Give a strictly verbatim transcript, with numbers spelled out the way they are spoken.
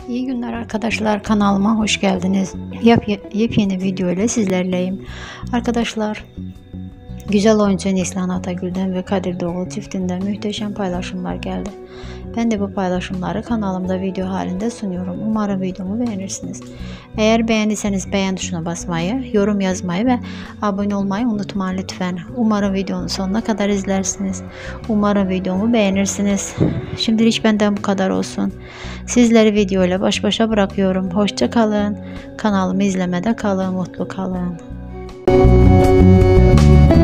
İyi günler arkadaşlar, kanalıma hoş geldiniz. Yep, yepyeni video ile sizlerleyim. Arkadaşlar, güzel oyuncu Neslihan Atagül'den ve Kadir Doğulu çiftinden muhteşem paylaşımlar geldi. Ben de bu paylaşımları kanalımda video halinde sunuyorum. Umarım videomu beğenirsiniz. Eğer beğendiyseniz beğen tuşuna basmayı, yorum yazmayı ve abone olmayı unutmayın lütfen. Umarım videonun sonuna kadar izlersiniz. Umarım videomu beğenirsiniz. Şimdilik benden bu kadar olsun. Sizleri video ile baş başa bırakıyorum. Hoşça kalın. Kanalımı izlemede kalın, mutlu kalın.